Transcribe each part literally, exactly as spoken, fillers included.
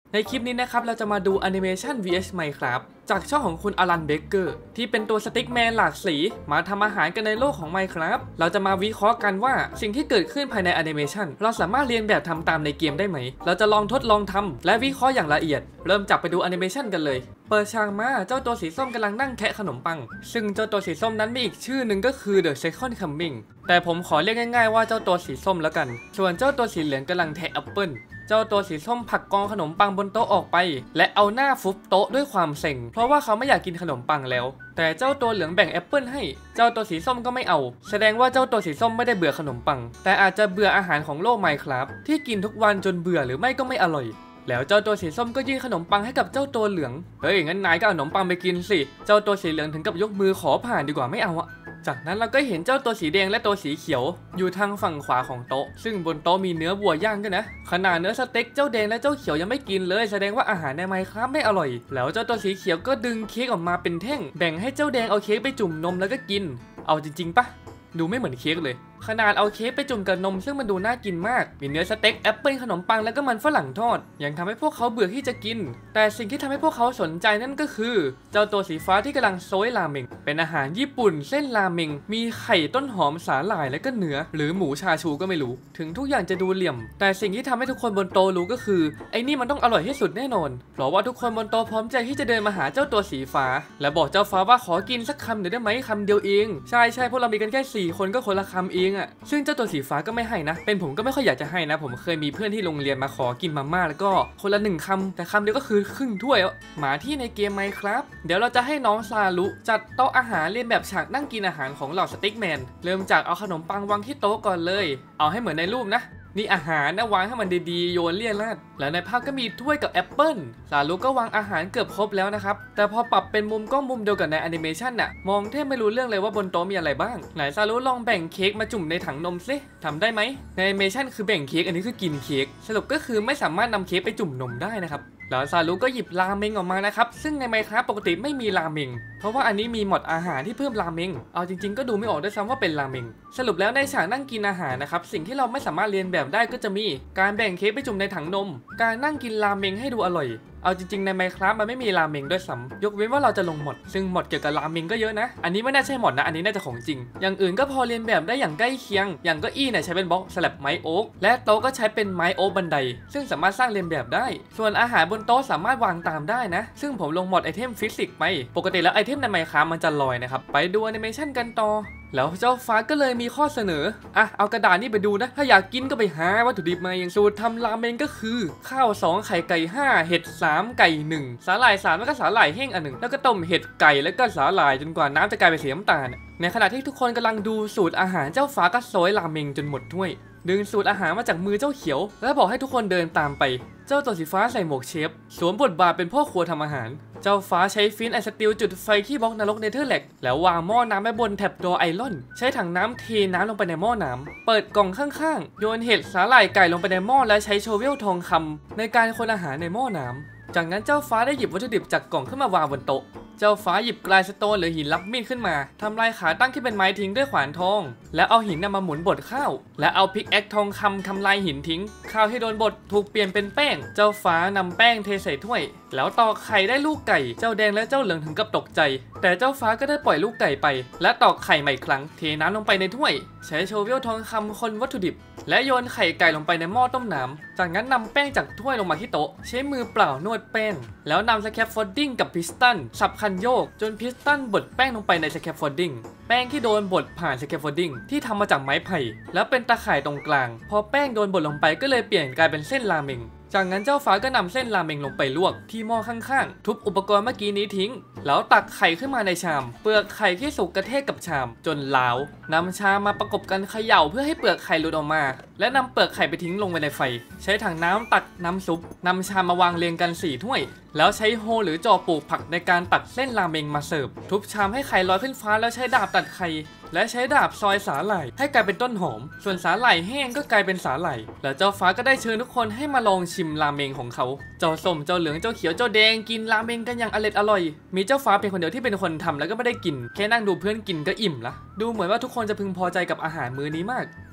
ในคลิปนี้นะครับเราจะมาดูแอนิเมชัน วี เอส Minecraft จากช่องของคุณอลันเบเกอร์ที่เป็นตัวสติ๊กแมนหลากสีมาทำอาหารกันในโลกของ Minecraft เราจะมาวิเคราะห์กันว่าสิ่งที่เกิดขึ้นภายในแอนิเมชันเราสามารถเรียนแบบทำตามในเกมได้ไหมเราจะลองทดลองทำและวิเคราะห์อย่างละเอียดเริ่มจากไปดูแอนิเมชันกันเลยเปิดฉากมาเจ้าตัวสีส้มกำลังนั่งแคะขนมปังซึ่งเจ้าตัวสีส้มนั้นมีอีกชื่อหนึ่งก็คือ The Second Coming แต่ผมขอเรียกง่ายๆว่าเจ้าตัวสีส้มแล้วกันส่วนเจ้าตัวสีเหลืองกำลังแทะแอปเปิ้ลเจ้าตัวสีส้มผลักกองขนมปังบนโต๊ะออกไปและเอาหน้าฟุบโต๊ะด้วยความเซ็งเพราะว่าเขาไม่อยากกินขนมปังแล้วแต่เจ้าตัวเหลืองแบ่งแอปเปิ้ลให้เจ้าตัวสีส้มก็ไม่เอาแสดงว่าเจ้าตัวสีส้มไม่ได้เบื่อขนมปังแต่อาจจะเบื่ออาหารของโลก Minecraft ที่กินทุกวันจนเบื่อหรือไม่ก็ไม่อร่อยแล้วเจ้าตัวสีส้มก็ยื่นขนมปังให้กับเจ้าตัวเหลืองเฮ้ยงั้นนายก็เอาขนมปังไปกินสิเจ้าตัวสีเหลืองถึงกับยกมือขอผ่านดีกว่าไม่เอาอะจากนั้นเราก็เห็นเจ้าตัวสีแดงและตัวสีเขียวอยู่ทางฝั่งขวาของโต๊ะซึ่งบนโต๊ะมีเนื้อวัวย่างกันนะขนาดเนื้อสเต็กเจ้าแดงและเจ้าเขียวยังไม่กินเลยแสดงว่าอาหารใน Minecraft ไม่อร่อยแล้วเจ้าตัวสีเขียวก็ดึงเค้กออกมาเป็นแท่งแบ่งให้เจ้าแดงเอาเค้กไปจุ่มนมแล้วก็กินเอาจริงๆปะดูไม่เหมือนเค้กเลยขนาดเอาเค้กไปจุ่มกับนมซึ่งมันดูน่ากินมากมีเนื้อสเต็กแอปเปิลขนมปังแล้วก็มันฝรั่งทอดยังทำให้พวกเขาเบื่อที่จะกินแต่สิ่งที่ทำให้พวกเขาสนใจนั่นก็คือเจ้าตัวสีฟ้าที่กำลังโซยราเมงเป็นอาหารญี่ปุ่นเส้นราเมงมีไข่ต้นหอมสาหร่ายและก็เนื้อหรือหมูชาชูก็ไม่รู้ถึงทุกอย่างจะดูเหลี่ยมแต่สิ่งที่ทำให้ทุกคนบนโต๊ะรู้ก็คือไอ้นี่มันต้องอร่อยที่สุดแน่นอนเพราะว่าทุกคนบนโต๊ะพร้อมใจที่จะเดินมาหาเจ้าตัวสีฟ้าและบอกเจ้าฟ้าว่าขอกินสักคำเดี๋ยวได้ไหมคำเดียวเองใช่ใช่พวกเรามีกันแค่สี่คนก็คนละคำเองอะซึ่งเจ้าตัวสีฟ้าก็ไม่ให้นะเป็นผมก็ไม่ค่อยอยากจะให้นะผมเคยมีเพื่อนที่โรงเรียนมาขอกินมาม่าแล้วก็คนละหนึ่งคำแต่คำเดียวก็คือครึ่งถ้วยหมาที่ในเกม Minecraft เดี๋ยวเราจะให้น้องซาลุจัดโต๊ะอาหารเรียนแบบฉากนั่งกินอาหารของเหล่าสติ๊กแมนเริ่มจากเอาขนมปังวางที่โต๊ะก่อนเลยเอาให้เหมือนในรูปนะนี่อาหารนะวางให้มันดีๆโยนเลี่ยราดแล้วในภาพก็มีถ้วยกับแอปเปิ้ลซาลุก็วางอาหารเกือบครบแล้วนะครับแต่พอปรับเป็นมุมกล้องมุมเดียวกับในแอนิเมชันน่ะมองแทบไม่รู้เรื่องเลยว่าบนโต๊ะมีอะไรบ้างไหนซาลุลองแบ่งเค้กมาจุ่มในถังนมซิทำได้ไหมในแอนิเมชันคือแบ่งเค้กอันนี้คือกินเค้กสรุปก็คือไม่สามารถนำเค้กไปจุ่มนมได้นะครับแล้วซาลุก็หยิบราเมงออกมานะครับซึ่งใน Minecraft ปกติไม่มีราเมงเพราะว่าอันนี้มีหมดอาหารที่เพิ่มราเมงเอาจริงๆก็ดูไม่ออกด้วยซ้ำว่าเป็นราเมงสรุปแล้วในฉากนั่งกินอาหารนะครับสิ่งที่เราไม่สามารถเรียนแบบได้ก็จะมีการแบ่งเค้กไปจุ่มในถังนมการนั่งกินราเมงให้ดูอร่อยเอาจริงๆใน Minecraft มันไม่มีราเมงด้วยซ้ำยกเว้นว่าเราจะลงหมดซึ่งหมดเกี่ยวกับราเมงก็เยอะนะอันนี้ไม่น่าใช่หมดนะอันนี้น่าจะของจริงอย่างอื่นก็พอเรียนแบบได้อย่างใกล้เคียงอย่างเก้าอี้เนี่ยใช้เป็นบล็อกสลับไม้โอ๊กและโต๊ะก็ใช้เป็นไม้โอ๊กบันไดซึ่งสามารถสร้างเรียนแบบได้ส่วนอาหารบนโต๊ะสามารถวางตามได้นะซึ่งผมลงหมดไอเทมฟิสิกส์ไปปกติแล้วไอเทมใน Minecraft มันจะลอยนะครับไปดูแอนิเมชันกันต่อแล้วเจ้าฟ้าก็เลยมีข้อเสนออ่ะเอากระดาษนี่ไปดูนะถ้าอยากกินก็ไปหาวัตถุดิบมาอย่างสูตรทำราเมงก็คือข้าวสองไข่ไก่ห้าเห็ดสามไก่หนึ่งสาหร่ายสามแล้วก็สาหร่ายแห้งอันหนึ่งแล้วก็ต้มเห็ดไก่แล้วก็สาหร่ายจนกว่าน้ำจะกลายเป็นสีน้ำตาลในขณะที่ทุกคนกำลังดูสูตรอาหารเจ้าฟ้าก็โซยราเมงจนหมดถ้วยดึงสูตรอาหารมาจากมือเจ้าเขียวแล้วบอกให้ทุกคนเดินตามไปเจ้าตัวสีฟ้าใส่หมวกเชฟสวมบทบาทเป็นพ่อครัวทำอาหารเจ้าฟ้าใช้ฟินไอสติลจุดไฟที่บล็อกนรกเนเธอร์แลกแล้ววางหม้อน้ำไว้บนแท็บดอไอรอนใช้ถังน้ำเทน้ำลงไปในหม้อน้ำเปิดกล่องข้างๆโยนเห็ดสาหร่ายไก่ลงไปในหม้อและใช้โชเวลทองคำในการคนอาหารในหม้อน้ำจากนั้นเจ้าฟ้าได้หยิบวัตถุดิบจากกล่องขึ้นมาวางบนโต๊ะเจ้าฟ้าหยิบกลายสโตนหรือหินรับมีดขึ้นมาทำลายขาตั้งที่เป็นไม้ทิ้งด้วยขวานทองแล้วเอาหินนำมาหมุนบดข้าวและเอาพิกแอคทองคำทำลายหินทิ้งข้าวที่โดนบดถูกเปลี่ยนเป็นแป้งเจ้าฟ้านำแป้งเทใส่ถ้วยแล้วตอกไข่ได้ลูกไก่เจ้าแดงและเจ้าเหลืองถึงกับตกใจแต่เจ้าฟ้าก็ได้ปล่อยลูกไก่ไปและตอกไข่ใหม่อีกครั้งเทน้ำลงไปในถ้วยใช้โชเวลทองคำคนวัตถุดิบและโยนไข่ไก่ลงไปในหม้อต้มน้ำจากนั้นนำแป้งจากถ้วยลงมาที่โต๊ะใช้มือเปล่านวดแป้งแล้วนำสแคปโฟลดิ้งกับพิสตันสับคันโยกจนพิสตันบดแป้งลงไปในสแคปโฟลดิ้งแป้งที่โดนบดผ่านสแคปโฟลดิ้งที่ทำมาจากไม้ไผ่แล้วเป็นตาข่ายตรงกลางพอแป้งโดนบดลงไปก็เลยเปลี่ยนกลายเป็นเส้นราเมงจากนั้นเจ้าฟ้าก็นำเส้นราเมงลงไปลวกที่หม้อข้างๆทุบอุปกรณ์เมื่อกี้นี้ทิ้งแล้วตักไข่ขึ้นมาในชามเปลือกไข่ที่สุกกระแทกกับชามจนล้าวนำชามมาประกบกันเขย่าเพื่อให้เปลือกไข่หลุดออกมาและนำเปลือกไข่ไปทิ้งลงไปในไฟใช้ถังน้ำตักน้ำซุปนำชามมาวางเรียงกันสี่ถ้วยแล้วใช้โฮหรือจอปลูกผักในการตักเส้นราเมงมาเสิร์ฟทุบชามให้ไข่ลอยขึ้นฟ้าแล้วใช้ดาบตัดไข่และใช้ดาบซอยสาหร่ายให้กลายเป็นต้นหอมส่วนสาหร่ายแห้งก็กลายเป็นสาหร่ายแล้วเจ้าฟ้าก็ได้เชิญทุกคนให้มาลองชิมราเมงของเขาเจ้าส้มเจ้าเหลืองเจ้าเขียวเจ้าแดงกินราเมงกันอย่างอร่อยอร่อยมีเจ้าฟ้าเป็นคนเดียวที่เป็นคนทำแล้วก็ไม่ได้กินแค่นั่งดูเพื่อนกินก็อิ่มละดูเหมือนว่าทุกคนจะพึงพอใจกับอาหารมื้อนี้มาก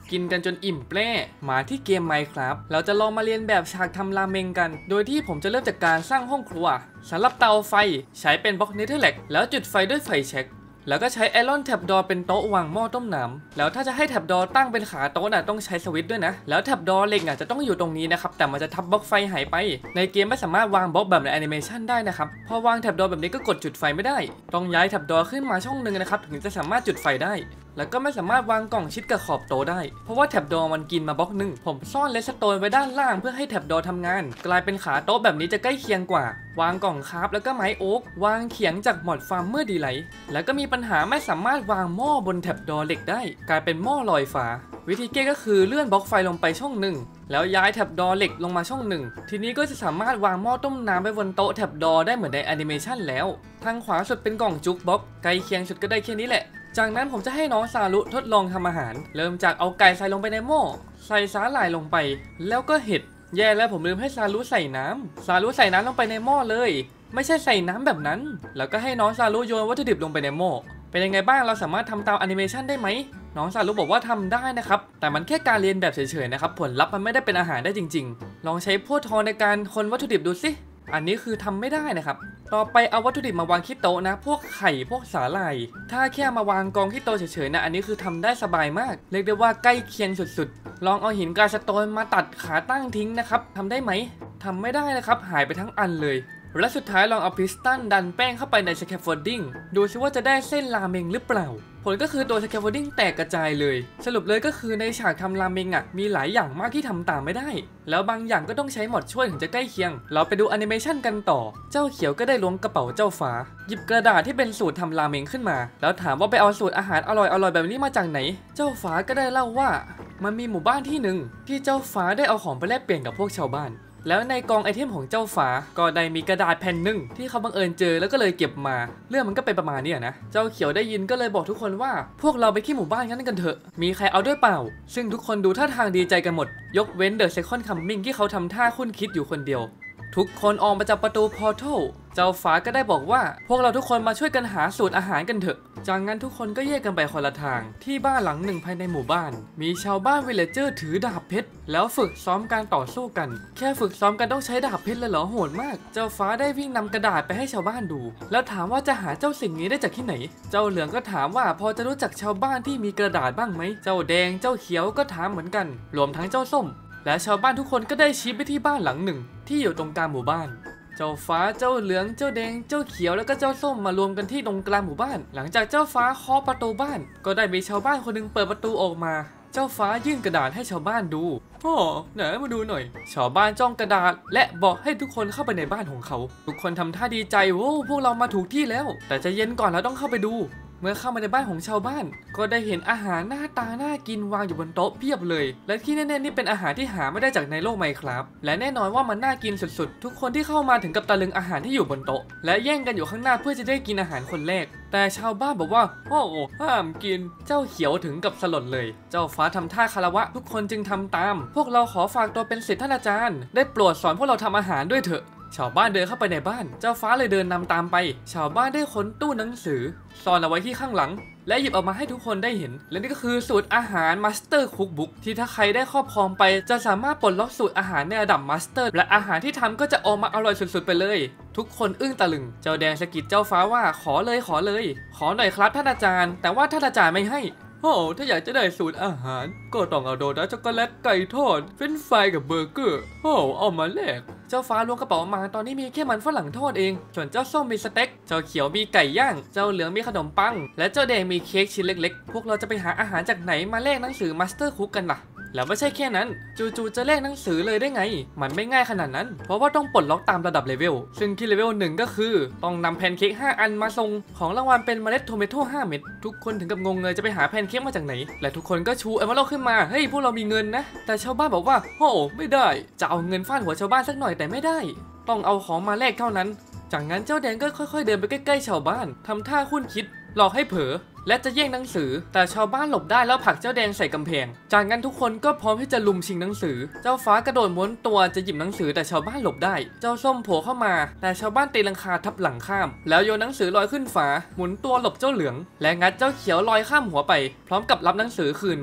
กินกันจนอิ่มแปร่มาที่เกม Minecraft เราจะลองมาเรียนแบบฉากทำราเมงกันโดยที่ผมจะเริ่มจากการสร้างห้องครัวสำหรับเตาไฟใช้เป็นบล็อกเนเธอร์แลกแล้วจุดไฟด้วยไฟแช็กแล้วก็ใช้ไอรอนแท็บดอเป็นโต๊ะวางหม้อต้มน้ำแล้วถ้าจะให้แท็บดอตั้งเป็นขาโต๊ะน่ะต้องใช้สวิตช์ด้วยนะแล้วแท็บดอเหล็กอ่ะจะต้องอยู่ตรงนี้นะครับแต่มันจะทับบล็อกไฟหายไปในเกมไม่สามารถวางบล็อกแบบในแอนิเมชันได้นะครับพอวางแท็บดอแบบนี้ก็กดจุดไฟไม่ได้ต้องย้ายแท็บดอขึ้นมาช่องหนึ่งนะครับถึงจะสามารถจุดไฟได้แล้วก็ไม่สามารถวางกล่องชิดกับขอบโต๊ะได้เพราะว่าแท็บดอมันกินมาบล็อกหนึ่งผมซ่อนเลสโตนไว้ด้านล่างเพื่อให้แท็บดอทำงานกลายเป็นขาโต๊ะแบบนี้จะใกล้เคียงกว่าวางกล่องคราฟแล้วก็ไม้โอ๊กวางเขียงจากมอดฟาร์มเมอร์ดีไลท์แล้วก็มีปัญหาไม่สามารถวางหม้อบนแท็บดอเหล็กได้กลายเป็นหม้อลอยฟ้าวิธีแก้ก็คือเลื่อนบล็อกไฟลงไปช่องหนึ่งแล้วย้ายแท็บดอเหล็กลงมาช่องหนึ่งทีนี้ก็จะสามารถวางหม้อต้มน้ำไว้บนโต๊ะแท็บดอได้เหมือนในแอนิเมชันแล้วทางขวาสุดเป็นกล่องจุกบ็อกใกล้เคียงสุดก็ได้แค่นี้แหละจากนั้นผมจะให้น้องซารุทดลองทำอาหารเริ่มจากเอาไก่ใส่ลงไปในหม้อใส่สาหร่ายลงไปแล้วก็เห็ดแย่แล้วผมลืมให้ซารุใส่น้ำซารุใส่น้ำลงไปในหม้อเลยไม่ใช่ใส่น้ำแบบนั้นแล้วก็ให้น้องซารุโยนวัตถุดิบลงไปในหม้อเป็นยังไงบ้างเราสามารถทำตามแอนิเมชันได้ไหมน้องซารุบอกว่าทำได้นะครับแต่มันแค่การเรียนแบบเฉยๆนะครับผลลัพธ์มันไม่ได้เป็นอาหารได้จริงๆลองใช้พวกทอในการคนวัตถุดิบดูสิอันนี้คือทำไม่ได้นะครับต่อไปเอาวัตถุดิบมาวางที่โต๊ะนะพวกไข่พวกสาหร่ายถ้าแค่มาวางกองที่โต๊ะเฉยๆนะอันนี้คือทำได้สบายมากเรียกได้ว่าใกล้เคียงสุดๆลองเอาหินกาสโตนมาตัดขาตั้งทิ้งนะครับทำได้ไหมทำไม่ได้นะครับหายไปทั้งอันเลยและสุดท้ายลองเอาพิสตันดันแป้งเข้าไปในสแคฟโฟลดิ้งดูซิว่าจะได้เส้นราเมงหรือเปล่าผลก็คือตัวสแคฟโฟลดิ้งแตกกระจายเลยสรุปเลยก็คือในฉากทำราเมงอ่ะมีหลายอย่างมากที่ทำตามไม่ได้แล้วบางอย่างก็ต้องใช้หมอดช่วยถึงจะใกล้เคียงเราไปดูแอนิเมชันกันต่อเจ้าเขียวก็ได้ล้วงกระเป๋าเจ้าฟ้าหยิบกระดาษที่เป็นสูตรทำราเมงขึ้นมาแล้วถามว่าไปเอาสูตรอาหารอร่อยๆแบบนี้มาจากไหนเจ้าฟ้าก็ได้เล่าว่ามันมีหมู่บ้านที่หนึ่งที่เจ้าฟ้าได้เอาของไปแลกเปลี่ยนกับพวกชาวบ้านแล้วในกองไอเทมของเจ้าฟ้าก็ได้มีกระดาษแผ่นหนึ่งที่เขาบังเอิญเจอแล้วก็เลยเก็บมาเรื่องมันก็เป็นประมาณนี้นะเจ้าเขียวได้ยินก็เลยบอกทุกคนว่าพวกเราไปที่หมู่บ้านกันกันเถอะมีใครเอาด้วยเปล่าซึ่งทุกคนดูท่าทางดีใจกันหมดยกเว้นเดอะเซคอนด์คัมมิ่งที่เขาทำท่าคุ้นคิดอยู่คนเดียวทุกคนออกมาจากประตูพอร์ทัลเจ้าฟ้าก็ได้บอกว่าพวกเราทุกคนมาช่วยกันหาสูตรอาหารกันเถอะจากนั้นทุกคนก็แยกกันไปคนละทางที่บ้านหลังหนึ่งภายในหมู่บ้านมีชาวบ้านวิลเลเจอร์ถือดาบเพชรแล้วฝึกซ้อมการต่อสู้กันแค่ฝึกซ้อมกันต้องใช้ดาบเพชรเลยเหรอโหดมากเจ้าฟ้าได้วิ่งนำกระดาษไปให้ชาวบ้านดูแล้วถามว่าจะหาเจ้าสิ่งนี้ได้จากที่ไหนเจ้าเหลืองก็ถามว่าพอจะรู้จักชาวบ้านที่มีกระดาษบ้างไหมเจ้าแดงเจ้าเขียวก็ถามเหมือนกันรวมทั้งเจ้าส้มและชาวบ้านทุกคนก็ได้ชี้ไปที่บ้านหลังหนึ่งที่อยู่ตรงกลางหมู่บ้านเจ้าฟ้าเจ้าเหลืองเจ้าแดงเจ้าเขียวแล้วก็เจ้าส้มมารวมกันที่ตรงกลางหมู่บ้านหลังจากเจ้าฟ้าเคาะประตูบ้านก็ได้มีชาวบ้านคนนึงเปิดประตูออกมาเจ้าฟ้ายื่นกระดาษให้ชาวบ้านดูพ่อไหนมาดูหน่อยชาวบ้านจ้องกระดาษและบอกให้ทุกคนเข้าไปในบ้านของเขาทุกคนทำท่าดีใจโว้พวกเรามาถูกที่แล้วแต่จะเย็นก่อนแล้วต้องเข้าไปดูเมื่อเข้ามาในบ้านของชาวบ้านก็ได้เห็นอาหารหน้าตาน่ากินวางอยู่บนโต๊ะเพียบเลยและที่แน่ๆนี่เป็นอาหารที่หาไม่ได้จากในโลกไมน์คราฟต์และแน่นอนว่ามันน่ากินสุดๆทุกคนที่เข้ามาถึงกับตะลึงอาหารที่อยู่บนโต๊ะและแย่งกันอยู่ข้างหน้าเพื่อจะได้กินอาหารคนแรกแต่ชาวบ้านบอกว่าโอ้ห้ามกินเจ้าเขียวถึงกับสลดเลยเจ้าฟ้าทำท่าคารวะทุกคนจึงทำตามพวกเราขอฝากตัวเป็นศิษย์ท่านอาจารย์ได้โปรดสอนพวกเราทำอาหารด้วยเถอะชาวบ้านเดินเข้าไปในบ้านเจ้าฟ้าเลยเดินนำตามไปชาวบ้านได้ค้นตู้หนังสือซ่อนเอาไว้ที่ข้างหลังและหยิบออกมาให้ทุกคนได้เห็นและนี่ก็คือสูตรอาหาร Master Cookbook ที่ถ้าใครได้ครอบครองไปจะสามารถปลดล็อกสูตรอาหารในระดับ Master และอาหารที่ทำก็จะออกมาอร่อยสุดๆไปเลยทุกคนอึ้งตะลึงเจ้าแดงสะกิดเจ้าฟ้าว่าขอเลยขอเลยขอหน่อยครับท่านอาจารย์แต่ว่าท่านอาจารย์ไม่ให้โอ้ถ้าอยากจะได้สูตรอาหารก็ต้องเอาโดนัทช็อกโกแลตไก่ทอดเฟรนช์ฟรายกับเบอร์เกอร์โอ้เอามาแลกเจ้าฟ้าล้วงกระเป๋ามาตอนนี้มีแค่มันฝรั่งทอดเองส่วนเจ้าส้มมีสเต็กเจ้าเขียวมีไก่ย่างเจ้าเหลืองมีขนมปังและเจ้าแดงมีเค้กชิ้นเล็กๆพวกเราจะไปหาอาหารจากไหนมาแลกหนังสือ Master Cook กันล่ะแล้วไม่ใช่แค่นั้นจู่ๆจะแลกหนังสือเลยได้ไงมันไม่ง่ายขนาดนั้นเพราะว่าต้องปลดล็อกตามระดับเลเวลซึ่งที่เลเวลหนึ่งก็คือต้องนำแพนเค้กห้าอันมาส่งของรางวัลเป็นเมล็ดโทเมโต้ห้าเม็ดทุกคนถึงกับงงเลยจะไปหาแพนเค้กมาจากไหนและทุกคนก็ชูเอเมอรัลขึ้นมาเฮ้ยพวกเรามีเงินนะแต่ชาวบ้านบอกว่าโอ้ไม่ได้จะเอาเงินฟาดหัวชาวบ้านสักหน่อยแต่ไม่ได้ต้องเอาของมาแลกเท่านั้นจากนั้นเจ้าแดงก็ค่อยๆเดินไปใกล้ๆชาวบ้านทำท่าคุ้นคิดหลอกให้เผลอและจะแย่งหนังสือแต่ชาวบ้านหลบได้แล้วผลักเจ้าแดงใส่กำแพงจากนั้นทุกคนก็พร้อมที่จะลุมชิงหนังสือเจ้าฟ้ากระโดดม้วนตัวจะหยิบหนังสือแต่ชาวบ้านหลบได้เจ้าส้มโผล่เข้ามาแต่ชาวบ้านตีลังคาทับหลังข้ามแล้วโยนหนังสือลอยขึ้นฟ้าหมุนตัวหลบเจ้าเหลืองและงัดเจ้าเขียวลอยข้ามหัวไปพร้อมกับรับหนังสือคืนมา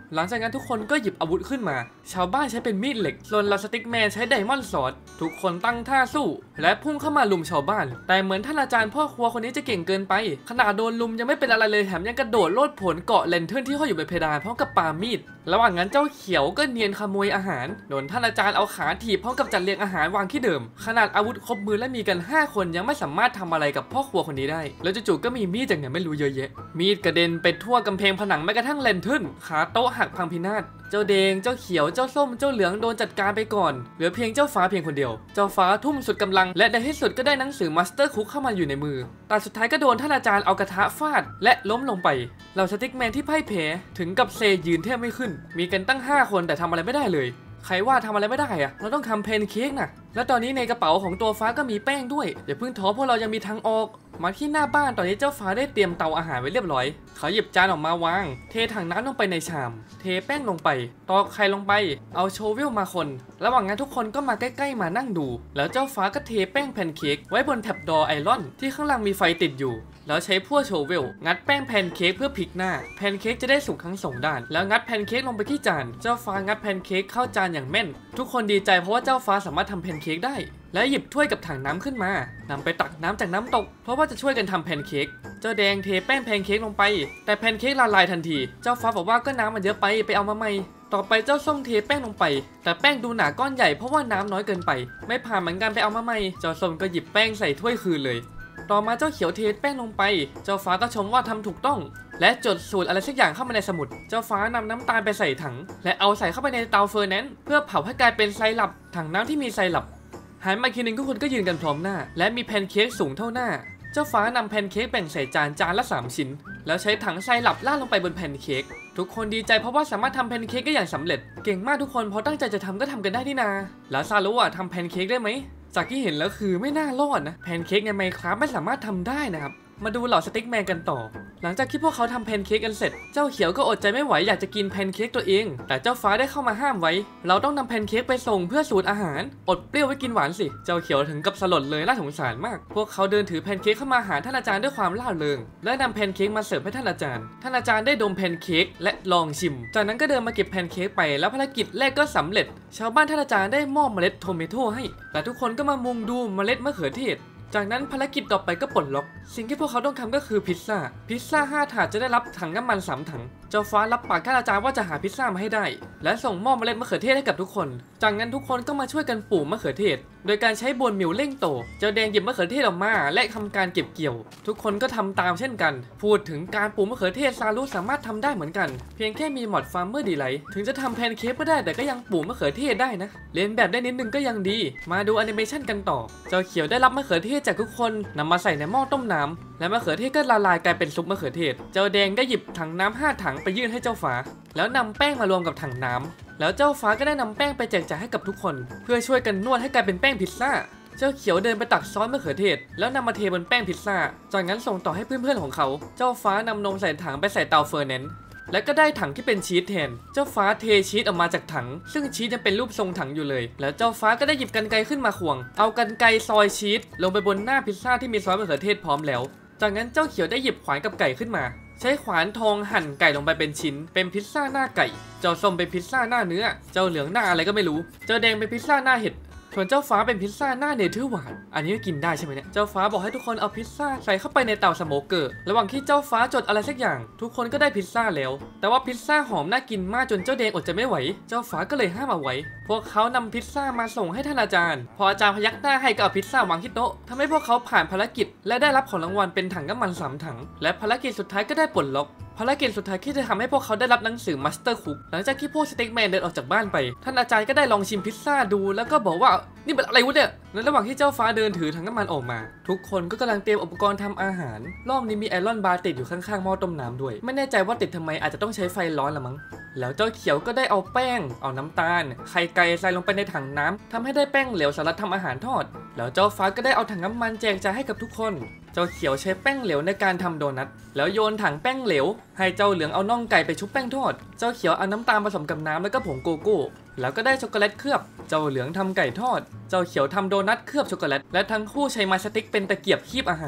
หลังจากนั้นทุกคนก็หยิบอาวุธขึ้นมาชาวบ้านใช้เป็นมีดเหล็กส่วนเราสติ๊กแมนใช้ไดมอนด์ซอร์ดทุกคนตั้งท่าสู้และพุ่งเข้ามาลุมชาวบ้านแต่เหมือนท่านอาจารย์พ่อครัวคนนี้จะเก่งเกินไปขนาดโดนลุมยังไม่เป็นอะไรเลยแถมยังกระโดดโลดผลเกาะเลนเทิร์นที่ห้อยอยู่บนเพดานพร้อมกับปามีดระหว่างนั้นเจ้าเขียวก็เนียนขโมยอาหารโดนท่านอาจารย์เอาขาถีบพร้อมกับจัดเรียงอาหารวางที่เดิมขนาดอาวุธครบมือและมีกันห้าคนยังไม่สามารถทำอะไรกับพ่อครัวคนนี้ได้แล้วจู่ๆก็มีมีดจากไหนไม่รู้เยอะแยะมีดกระเด็นไปทั่วกำแพงผนังแม้กระทั่งเลนเทิร์นขาโต๊ะหักพังพินาศเจ้าแดงเจ้าเขียวเจ้าส้มเจ้าเหลืองโดนจัดการไปก่อนเหลือเพียงเจ้าฟ้าเพียงคนเดียวเจ้าฟ้าทุ่มสุดกำลังและในที่สุดก็ได้หนังสือมาสเตอร์คุกเข้ามาอยู่ในมือแต่สุดท้ายก็โดนท่านอาจารย์เอากระทะฟาดและล้มลงไปเหล่าสติ๊กแมนที่พ่ายแพ้ถึงกับเซยืนแทบไม่ขึ้นมีกันตั้งห้าคนแต่ทำอะไรไม่ได้เลยใครว่าทำอะไรไม่ได้อะเราต้องทำแพนเค้กนะและตอนนี้ในกระเป๋าของตัวฟ้าก็มีแป้งด้วยอย่าเพิ่งท้อพวกเรายังมีทางออกมาที่หน้าบ้านตอนนี้เจ้าฟ้าได้เตรียมเตาอาหารไว้เรียบร้อยเขาหยิบจานออกมาวางเทถังน้ำลงไปในชามเทแป้งลงไปตอกไข่ลงไปเอาโชเวลมาคนระหว่างนั้นทุกคนก็มาใกล้ๆมานั่งดูแล้วเจ้าฟ้าก็เทแป้งแพนเค้กไว้บนแท็บดอไอรอนที่ข้างล่างมีไฟติดอยู่แล้วใช้พวกโชเวลงัดแป้งแพนเค้กเพื่อพลิกหน้าแพนเค้กจะได้สุกทั้งสองด้านแล้วงัดแพนเค้กลงไปที่จานเจ้าฟ้างัดแพนเค้กเข้าจานอย่างแม่นทุกคนดีใจเพราะว่าเจ้าฟ้าสามารถทำแพนเค้กได้และหยิบถ้วยกับถังน้ำขึ้นมานำไปตักน้ำจากน้ำตกเพราะว่าจะช่วยกันทำแพนเค้กเจ้าแดงเทแป้งแพนเค้กลงไปแต่แพนเค้กละลายทันทีเจ้าฟ้าบอกว่าก็น้ำมันเยอะไปไปเอามาใหม่ต่อไปเจ้าส้มเทแป้งลงไปแต่แป้งดูหนาก้อนใหญ่เพราะว่าน้ำน้อยเกินไปไม่ผ่านเหมือนกันไปเอามาใหม่เจ้าส้มก็หยิบแป้งใส่ถ้วยคืนเลยต่อมาเจ้าเขียวเทแป้งลงไปเจ้าฟ้าก็ชมว่าทำถูกต้องและจดสูตรอะไรสักอย่างเข้ามาในสมุดเจ้าฟ้านำน้ำตาลไปใส่ถังและเอาใส่เข้าไปในเตาเฟอร์แนนซ์เพื่อเผาให้กลายเป็นไซรัปถังน้ำที่มีไซรัปหันมาทีนึงทุกคนก็ยืนกันพร้อมหน้าและมีแพนเค้กสูงเท่าหน้าเจ้าฟ้านำแพนเค้กแบ่งใส่จานจานละสามชิ้นแล้วใช้ถังไซรัปราดลงไปบนแพนเค้กทุกคนดีใจเพราะว่าสามารถทำแพนเค้กได้อย่างสำเร็จเก่งมากทุกคนเพราะตั้งใจจะทำก็ทำกันได้นี่นาแล้วซารุอะทำแพนเค้กได้ไหมจากที่เห็นแล้วคือไม่น่ารอดนะแพนเค้กในไมน์คราฟไม่สามารถทำได้นะครับมาดูเหล่าสติ๊กแมนกันต่อหลังจากที่พวกเขาทำแพนเค้กกันเสร็จเจ้าเขียวก็อดใจไม่ไหวอยากจะกินแพนเค้กตัวเองแต่เจ้าฟ้าได้เข้ามาห้ามไว้เราต้องนำแพนเค้กไปส่งเพื่อสูตรอาหารอดเปรี้ยวไว้กินหวานสิเจ้าเขียวถึงกับสลดเลยน่าสงสารมากพวกเขาเดินถือแพนเค้กเข้ามาหาท่านอาจารย์ด้วยความร่าเริงและนำแพนเค้กมาเสิร์ฟให้ท่านอาจารย์ท่านอาจารย์ได้ดมแพนเค้กและลองชิมจากนั้นก็เดินมาเก็บแพนเค้กไปแล้วภารกิจแรกก็สำเร็จชาวบ้านท่านอาจารย์ได้มอบเมล็ดโทเมโต้ให้แต่ทุกคนก็มามุงดูเมล็ดมะเขือเทศจากนั้นภารกิจต่อไปก็ปลดล็อกสิ่งที่พวกเขาต้องทำก็คือพิซซ่าพิซซ่าห้าถาดจะได้รับถังน้ำมันสามถังเจ้าฟ้ารับปากท่านอาจารย์ว่าจะหาพิซซ่ามาให้ได้และส่งมอบเมล็ดมะเขือเทศให้กับทุกคนจากนั้นทุกคนก็มาช่วยกันปลูกมะเขือเทศโดยการใช้บนมิวเร่งโตเจ้าแดงหยิบมะเขือเทศออกมาและทำการเก็บเกี่ยวทุกคนก็ทำตามเช่นกันพูดถึงการปลูกมะเขือเทศซารุสามารถทำได้เหมือนกันเพียงแค่มีมอดฟาร์มเมอร์ดีไลท์ถึงจะทำแพนเค้กไม่ได้แต่ก็ยังปลูกมะเขือเทศได้นะเลียนแบบได้นิดนึงก็ยังดีมาดูแอนิเมชันกันต่อเจ้าเขียวได้รับมะเขือเทศจากทุกคนนำมาใส่ในหม้อต้มน้ำและมะเขือเทศก็ละลายกลายเป็นซุปมะเขือเทศเจ้าแดงได้หยิบถังน้ำห้าถังไปยื่นให้เจ้าฟ้าแล้วนำแป้งมารวมกับถังน้ำแล้วเจ้าฟ้าก็ได้นำแป้งไปแจกจ่ายให้กับทุกคนเพื่อช่วยกันนวดให้กลายเป็นแป้งพิซซ่าเจ้าเขียวเดินไปตักซอสมะเขือเทศแล้วนำมาเทบนแป้งพิซซ่าจากนั้นส่งต่อให้เพื่อนๆของเขาเจ้าฟ้านำนมใส่ถังไปใส่เตาเฟอร์แนนซ์และก็ได้ถังที่เป็นชีสแทนเจ้าฟ้าเทชีสออกมาจากถังซึ่งชีสยังเป็นรูปทรงถังอยู่เลยแล้วเจ้าฟ้าก็ได้หยิบกรรไกรขึ้นมาควงเอากรรไกรซอยชีสลงไปบนหน้าพิซซ่าที่มีซอสมะเขือเทศพร้อมแล้วจากนั้นเจ้าเขียวได้หยิบขวานกับไก่ขึ้นมาใช้ขวานทองหั่นไก่ลงไปเป็นชิ้นเป็นพิซซ่าหน้าไก่เจ้าส้มเป็นพิซซ่าหน้าเนื้อเจ้าเหลืองหน้าอะไรก็ไม่รู้เจ้าแดงเป็นพิซซ่าหน้าเห็ดส่วนเจ้าฟ้าเป็นพิซซ่าหน้าเนเธอร์หวานอันนี้ก็กินได้ใช่ไหมเนี่ยเจ้าฟ้าบอกให้ทุกคนเอาพิซซ่าใส่เข้าไปในเตาสโมเกอร์ระหว่างที่เจ้าฟ้าจดอะไรสักอย่างทุกคนก็ได้พิซซ่าแล้วแต่ว่าพิซซ่าหอมน่ากินมากจนเจ้าแดงอดใจไม่ไหวเจ้าฟ้าก็เลยห้ามเอาไว้พวกเขานำพิซซ่ามาส่งให้ท่านอาจารย์พออาจารย์พยักหน้าให้ก็เอาพิซซ่าวางที่โต๊ะทำให้พวกเขาผ่านภารกิจและได้รับของรางวัลเป็นถังน้ำมันสามถังและภารกิจสุดท้ายก็ได้ปลดล็อกภารกิจสุดท้ายที่จะทำให้พวกเขาได้รับหนังสือมาสเตอร์คุกหลังจากที่พวกสเต็กแมนเดินออกจากบ้านไปท่านอาจารย์ก็ได้ลองชิมพิซซ่าดูแล้วก็บอกว่านี่เป็นอะไรวะเนี่ยในระหว่างที่เจ้าฟ้าเดินถือถังน้ำมันออกมาทุกคนก็กำลังเตรียมอุปกรณ์ทำอาหารรอบนี้มีไอรอนบาร์ติดอยู่ข้างๆหม้อต้มน้ำด้วยไม่แน่ใจว่าติดทำไมอาจจะต้องใช้ไฟร้อนละมั้งแล้วเจ้าเขียวก็ได้เอาแป้งเอาน้ำตาลไข่ไก่ใส่ลงไปในถังน้ำทำให้ได้แป้งเหลวสำหรับทำอาหารทอดแล้วเจ้าฟ้าก็ได้เอาถังน้ำมันแจกจ่ายให้กับทุกคนเจ้าเขียวใช้แป้งเหลวในการทำโดนัทแล้วโยนถังแป้งเหลวให้เจ้าเหลืองเอาน่องไก่ไปชุบแป้งทอดเจ้าเขียวเอาน้ำตาลผสมกับน้ำแล้วก็ผงโกโก้แล้วก็ได้ช็อกโกแลตเคลือบเจ้าเหลืองทำไก่ทอดเจ้าเขียวทำโดนัทเคลือบช็อกโกแลตและทั้งคู่ใช้ไม้สติ๊กเป็นตะเกียบคีบอาหาร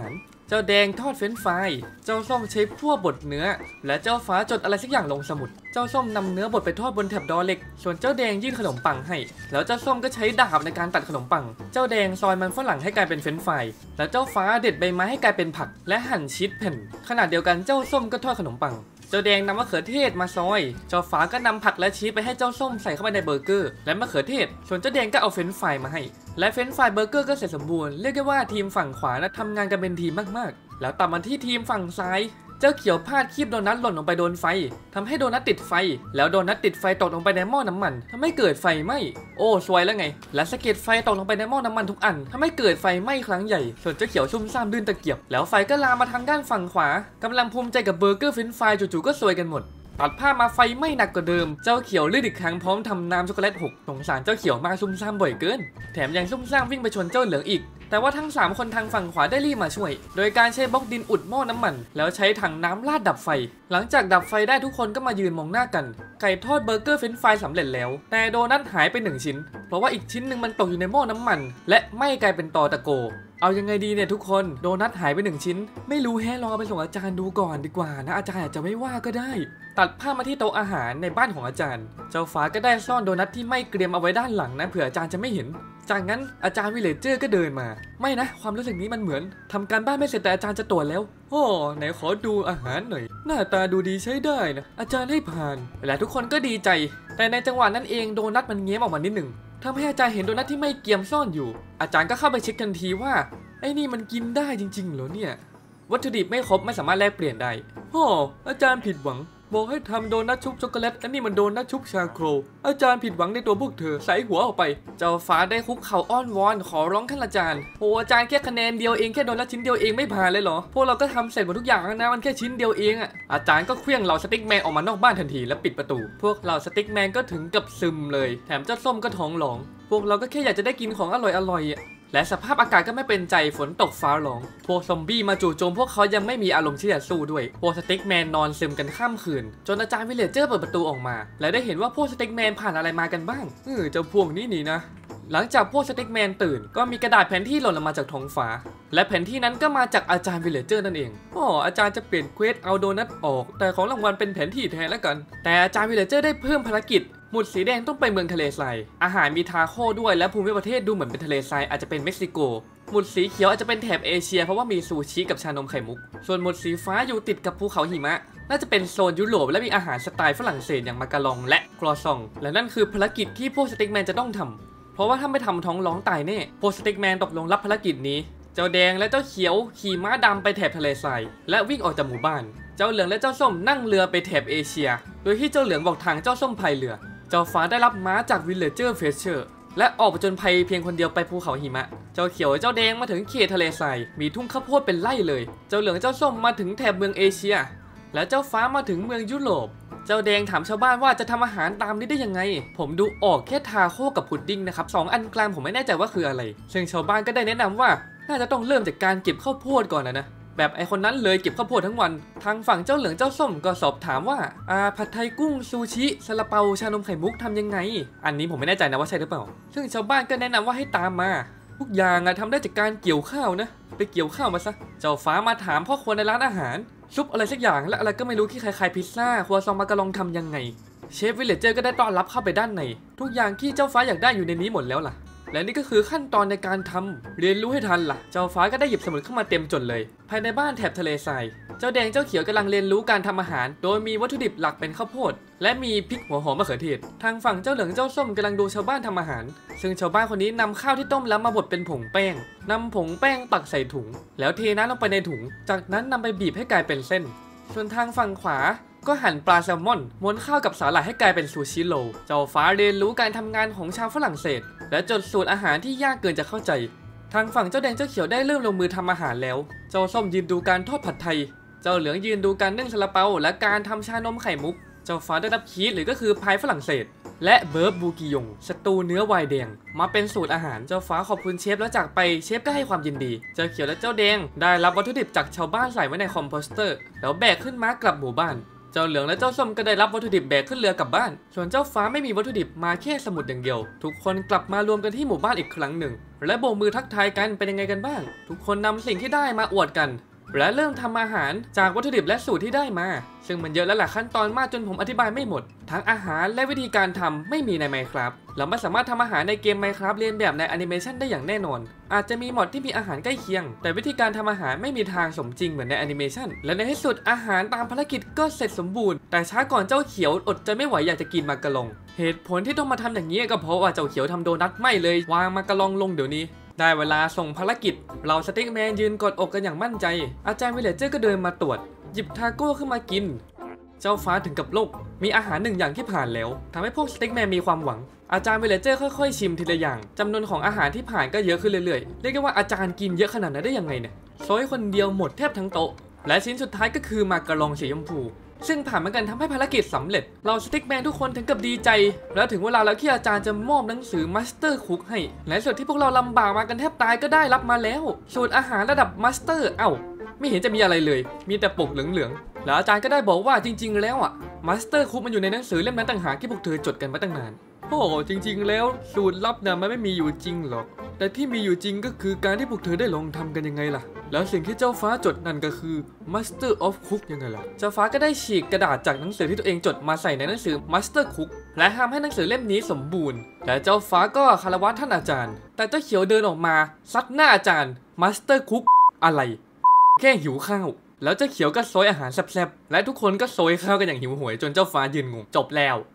เจ้าแดงทอดเฟรนช์ฟรายเจ้าส้มใช้พวกบดเนื้อและเจ้าฟ้าจดอะไรสักอย่างลงสมุดเจ้าส้มนำเนื้อบดไปทอดบนแถบดอเหล็กส่วนเจ้าแดงยื่นขนมปังให้แล้วเจ้าส้มก็ใช้ดาบในการตัดขนมปังเจ้าแดงซอยมันฝรั่งให้กลายเป็นเฟรนช์ฟรายและเจ้าฟ้าเด็ดใบไม้ให้กลายเป็นผักและหั่นชีสแผ่นขณะเดียวกันเจ้าส้มก็ทอดขนมปังเจ้าแดงนำมะเขือเทศมาซอยเจ้าฟ้าก็นำผักและชีสไปให้เจ้าส้มใส่เข้าไปในเบอร์เกอร์และมะเขือเทศส่วนเจ้าแดงก็เอาเฟรนช์ฟรายมาให้และเฟรนช์ฟรายเบอร์เกอร์ก็เสร็จสมบูรณ์เรียกได้ว่าทีมฝั่งขวานะทำงานกันเป็นทีมมากๆแล้วตัดมาที่ทีมฝั่งซ้ายเจ้าเขียวพลาดคีบโดนัทหล่นลงไปโดนไฟทำให้โดนัทติดไฟแล้วโดนัทติดไฟตกลงไปในหม้อน้ำมันทำให้เกิดไฟไหม้โอ้สวยแล้วไงและสะเก็ดไฟตกลงไปในหม้อน้ำมันทุกอันทำให้เกิดไฟไหม้ครั้งใหญ่ส่วนเจ้าเขียวซุ่มซ่ามลื่นตะเกียบแล้วไฟก็ลามมาทางด้านฝั่งขวากำลังภูมิใจกับเบอร์เกอร์เฟรนช์ฟรายจู่ๆก็ซวยกันหมดตัดภาพมาไฟไหม้หนักกว่าเดิมเจ้าเขียวลื่นอีกครั้งพร้อมทำน้ำช็อกโกแลตหกสงสารเจ้าเขียวมากซุ่มซ่ามบ่อยเกินแถมยังซุ่มซ่ามวิ่งไปชนเจ้าเหลืองอีกแต่ว่าทั้งสามคนทางฝั่งขวาได้รีบมาช่วยโดยการใช้บล็อกดินอุดหม้อน้ำมันแล้วใช้ถังน้ำราดดับไฟหลังจากดับไฟได้ทุกคนก็มายืนมองหน้ากันไก่ทอดเบอร์เกอร์เฟรนช์ฟรายสำเร็จแล้วแต่โดนัทหายไปหนึ่งชิ้นเพราะว่าอีกชิ้นหนึ่งมันตกอยู่ในหม้อน้ำมันและไหม้กลายเป็นตอตะโกเอายังไงดีเนี่ยทุกคนโดนัทหายไปหนึ่งชิ้นไม่รู้แฮะลองเอาไปส่งอาจารย์ดูก่อนดีกว่านะอาจารย์อาจจะไม่ว่าก็ได้ตัดภาพมาที่โต๊ะอาหารในบ้านของอาจารย์เจ้าฟ้าก็ได้ซ่อนโดนัทที่ไม่เกรียมเอาไว้ด้านหลังนะเผื่ออาจารย์จะไม่เห็นจากนั้นอาจารย์วิลเลเจอร์ก็เดินมาไม่นะความรู้สึกนี้มันเหมือนทำการบ้านไม่เสร็จแต่อาจารย์จะตรวจแล้วโอ้ไหนขอดูอาหารหน่อยหน้าตาดูดีใช้ได้นะอาจารย์ให้ผ่านและทุกคนก็ดีใจแต่ในจังหวะนั้นเองโดนัทมันเงี้ยออกมานิดหนึ่งทำให้อาจารย์เห็นโดนัทที่ไม่เกรียมซ่อนอยู่อาจารย์ก็เข้าไปเช็คทันทีว่าไอ้นี่มันกินได้จริงๆเหรอเนี่ยวัตถุดิบไม่ครบไม่สามารถแลกเปลี่ยนได้โอ้อาจารย์ผิดหวังบอกให้ทำโดนัทชุบช็อกโกแลตอันนี้มันโดนัทชุบชาโครอาจารย์ผิดหวังในตัวพวกเธอใส่หัวออกไปเจ้าฟ้าได้คุกเข่าอ้อนวอนขอร้องท่านอาจารย์โอ้อาจารย์แค่คะแนนเดียวเองแค่โดนัทชิ้นเดียวเองไม่ผ่านเลยเหรอพวกเราก็ทำเสร็จหมดทุกอย่างแล้วนะมันแค่ชิ้นเดียวเองอะอาจารย์ก็เคลื่องเหล่าสติ๊กแมนออกมานอกบ้านทันทีและปิดประตูพวกเหล่าสติ๊กแมนก็ถึงกับซึมเลยแถมเจ้าส้มก็ท้องร้องพวกเราก็แค่อยากจะได้กินของอร่อยๆและสภาพอากาศก็ไม่เป็นใจฝนตกฟ้าร้องพวกซอมบี้มาจู่โจมพวกเขายังไม่มีอารมณ์ที่จะสู้ด้วยพวกสติ๊กแมนนอนซึมกันข้ามคืนจนอาจารย์วิลเลเจอร์เปิดประตูออกมาและได้เห็นว่าพวกสติ๊กแมนผ่านอะไรมากันบ้างเออเจ้าพวกนี้นี่นะหลังจากพวกสติ๊กแมนตื่นก็มีกระดาษแผนที่หล่นลงมาจากท้องฟ้าและแผนที่นั้นก็มาจากอาจารย์วิลเลเจอร์นั่นเองอ๋ออาจารย์จะเปลี่ยนเควสเอาโดนัทออกแต่ของรางวัลเป็นแผนที่แทนแล้วกันแต่อาจารย์วิลเลเจอร์ได้เพิ่มภารกิจหมุดสีแดงต้องไปเมืองทะเลทรายอาหารมีทาโก้ด้วยและภูมิประเทศดูเหมือนเป็นทะเลทรายอาจจะเป็นเม็กซิโกหมุดสีเขียวอาจจะเป็นแถบเอเชียเพราะว่ามีซูชิกับชานมไข่มุกส่วนหมุดสีฟ้าอยู่ติดกับภูเขาหิมะน่าจะเป็นโซนยุโรปและมีอาหารสไตล์ฝรั่งเศสอย่างมาการองและครัวซองและนั่นคือภารกิจที่พวกสติ๊กแมนจะต้องทำเพราะว่าถ้าไม่ทำท้องร้องตายแน่พวกสติ๊กแมนตกลงรับภารกิจนี้เจ้าแดงและเจ้าเขียวขี่ม้าดำไปแถบทะเลทรายและวิ่งออกจากหมู่บ้านเจ้าเหลืองและเจ้าส้มนั่งเรือไปแถบเอเชียโดยที่เจ้าเหลืองบอกทางเจ้าส้มพายเรือเจ้าฟ้าได้รับม้าจากวิลเลเจอร์เฟเชอร์และออกไปจนภัยเพียงคนเดียวไปภูเขาหิมะเจ้าเขียวเจ้าแดงมาถึงเขตทะเลทรายมีทุ่งข้าวโพดเป็นไร่เลยเจ้าเหลืองเจ้าส้มมาถึงแถบเมืองเอเชียและเจ้าฟ้ามาถึงเมืองยุโรปเจ้าแดงถามชาวบ้านว่าจะทำอาหารตามนี้ได้ยังไงผมดูออกแค่ทาโก้กับพุดดิ้งนะครับสองอันกลางผมไม่แน่ใจว่าคืออะไรซึ่งชาวบ้านก็ได้แนะนำว่าน่าจะต้องเริ่มจากการเก็บข้าวโพดก่อนนะนะแบบไอคนนั้นเลยเก็บข้าวโพดทั้งวันทางฝั่งเจ้าเหลืองเจ้าส้มก็สอบถามว่าอาผัดไทยกุ้งซูชิซาลาเปาชานมไข่มุกทำยังไงอันนี้ผมไม่แน่ใจนะว่าใช่หรือเปล่าซึ่งชาวบ้านก็แนะนำว่าให้ตามมาทุกอย่างอะทำได้จากการเกี่ยวข้าวนะไปเกี่ยวข้าวมาซะเจ้าฟ้ามาถามพ่อครัวในร้านอาหารซุปอะไรสักอย่างและอะไรก็ไม่รู้ที่คล้ายๆพิซซ่าครัวซองมาการองทำยังไงเชฟวิลเลเจอร์ก็ได้ต้อนรับเข้าไปด้านในทุกอย่างที่เจ้าฟ้าอยากได้อยู่ในนี้หมดแล้วล่ะและนี่ก็คือขั้นตอนในการทำเรียนรู้ให้ทันล่ะเจ้าฟ้าก็ได้หยิบสมุดเข้ามาเต็มจดเลยภายในบ้านแถบทะเลทรายเจ้าแดงเจ้าเขียวกำลังเรียนรู้การทำอาหารโดยมีวัตถุดิบหลักเป็นข้าวโพดและมีพริกหัวหอมมะเขือเทศทางฝั่งเจ้าเหลืองเจ้าส้มกำลังดูชาวบ้านทำอาหารซึ่งชาวบ้านคนนี้นำข้าวที่ต้มแล้วมาบดเป็นผงแป้งนำผงแป้งตักใส่ถุงแล้วเทน้ำลงไปในถุงจากนั้นนำไปบีบให้กลายเป็นเส้นส่วนทางฝั่งขวาก็หั่นปลาแซลมอนม้วนข้าวกับสาหร่ายให้กลายเป็นซูชิโรลเจ้าฟ้าเรียนรู้การทำงานของชาวฝรั่งเศสและจดสูตรอาหารที่ยากเกินจะเข้าใจทางฝั่งเจ้าแดงเจ้าเขียวได้เริ่มลงมือทำอาหารแล้วเจ้าส้มยืนดูการทอดผัดไทยเจ้าเหลืองยืนดูการนึ่งซาลาเปาและการทำชานมไข่มุกเจ้าฟ้าได้รับคีสหรือก็คือพายฝรั่งเศสและเบิร์บบูกิยงสตูเนื้อไวน์แดงมาเป็นสูตรอาหารเจ้าฟ้าขอบคุณเชฟแล้วจากไปเชฟก็ให้ความยินดีเจ้าเขียวและเจ้าแดงได้รับวัตถุดิบจากชาวบ้านใส่ไว้ในคอมโพสเตอร์แล้วแบกขึ้นม้ากลับหมู่บ้านเจ้าเหลืองและเจ้าส้มก็ได้รับวัตถุดิบแบกขึ้นเรือกลับบ้านส่วนเจ้าฟ้าไม่มีวัตถุดิบมาแค่สมุดอย่างเดียวทุกคนกลับมารวมกันที่หมู่บ้านอีกครั้งหนึ่งและโบกมือทักทายกันเป็นยังไงกันบ้างทุกคนนำสิ่งที่ได้มาอวดกันและเริ่มทำอาหารจากวัตถุดิบและสูตรที่ได้มาซึ่งมันเยอะและหลายขั้นตอนมากจนผมอธิบายไม่หมดทั้งอาหารและวิธีการทำไม่มีใน Minecraft เราไม่สามารถทำอาหารในเกม Minecraft เรียนแบบในแอนิเมชันได้อย่างแน่นอนอาจจะมีมอดที่มีอาหารใกล้เคียงแต่วิธีการทำอาหารไม่มีทางสมจริงเหมือนในแอนิเมชันและในที่สุดอาหารตามภารกิจก็เสร็จสมบูรณ์แต่ช้าก่อนเจ้าเขียวอดใจไม่ไหวอยากจะกินมากะลองเหตุผลที่ต้องมาทำอย่างนี้ก็เพราะว่าเจ้าเขียวทำโดนัทไม่เลยวางมากะลองลงเดี๋ยวนี้ได้เวลาส่งภารกิจเราสติ๊กแมนยืนกอดอกกันอย่างมั่นใจอาจารย์วิลเลจเจอร์ก็เดินมาตรวจหยิบทาโก้ขึ้นมากินเจ้าฟ้าถึงกับโลกมีอาหารหนึ่งอย่างที่ผ่านแล้วทำให้พวกสติ๊กแมนมีความหวังอาจารย์วิลเลจเจอร์ค่อยๆชิมทีละอย่างจำนวนของอาหารที่ผ่านก็เยอะขึ้นเรื่อยๆเรียกได้ว่าอาจารย์กินเยอะขนาดนั้นได้ยังไงเนี่ยโซยคนเดียวหมดแทบทั้งโต๊ะและชิ้นสุดท้ายก็คือมากะลองสีชมพูซึ่งผ่านมากันทำให้ภารกิจสำเร็จเราสติ๊กแมนทุกคนถึงกับดีใจแล้วถึงเวลาแล้วที่อาจารย์จะมอบหนังสือมาสเตอร์คุกให้และส่วนที่พวกเราลำบากมากันแทบตายก็ได้รับมาแล้วสูตรอาหารระดับมาสเตอร์เอ้าไม่เห็นจะมีอะไรเลยมีแต่ปกเหลืองๆแล้วอาจารย์ก็ได้บอกว่าจริงๆแล้วอ่ะมาสเตอร์คุกมันอยู่ในหนังสือเล่มนั้นต่างหากที่พวกเธอจดกันมาตั้งนานโอ้จริงๆแล้วสูตรลับนะมันไม่มีอยู่จริงหรอกแต่ที่มีอยู่จริงก็คือการที่พวกเธอได้ลองทำกันยังไงล่ะแล้วสิ่งที่เจ้าฟ้าจดนั่นก็คือ Master of Cook ยังไงล่ะเจ้าฟ้าก็ได้ฉีกกระดาษจากหนังสือที่ตัวเองจดมาใส่ในหนังสือ Master Cook และทำให้หนังสือเล่มนี้สมบูรณ์และเจ้าฟ้าก็คารวะท่านอาจารย์แต่เจ้าเขียวเดินออกมาซัดหน้าอาจารย์ Master Cook อะไรแค่หิวข้าวแล้วเจ้าเขียวก็โซยอาหารแซ่บๆและทุกคนก็โซยข้าวกันอย่างหิวโหยจนเจ้าฟ้ายืนงงจบแล้ว